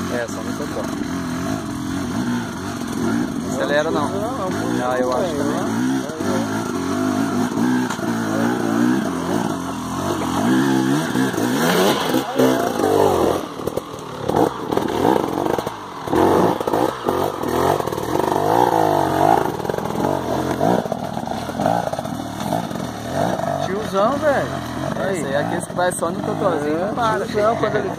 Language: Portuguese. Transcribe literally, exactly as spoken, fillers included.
É, só no totó. Não acelera não. Ah, eu acho também. Tiozão, velho. Esse aí é aqueles que vai só no totózinho. É, tiozão, quando ele